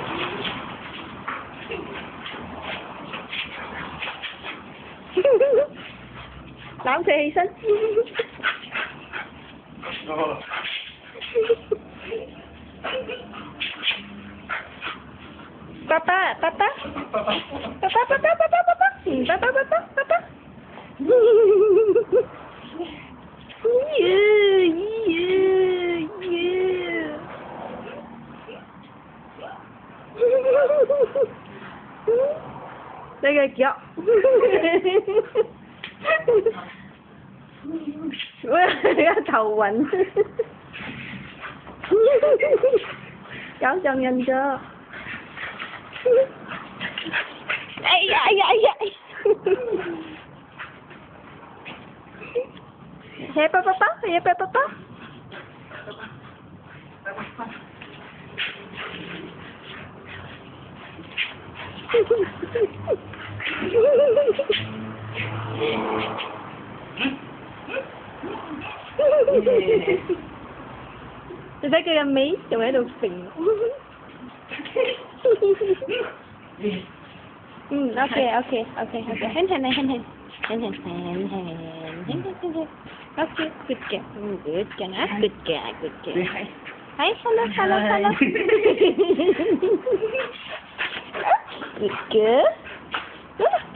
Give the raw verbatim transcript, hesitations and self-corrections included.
Làm gì hy sinh? Papa, papa. Papa, papa, papa, papa. Papa, papa, papa. Yeah, yeah, yeah. Đây kìa kìa. Thầu quạnh. Cháu cho nhanh chưa? Ây da, ây da, ây da. Hey papa, hey papa. Tôi thấy cái mí, chồng ấy được phình. Ừ, ok, ok, ok, ok. Hen hen này, hen hen. Hen hen, hen hen, hen hen, hen. Ok, good girl, good girl, good girl, good girl. Hi, hello, hello, hello. Good girl.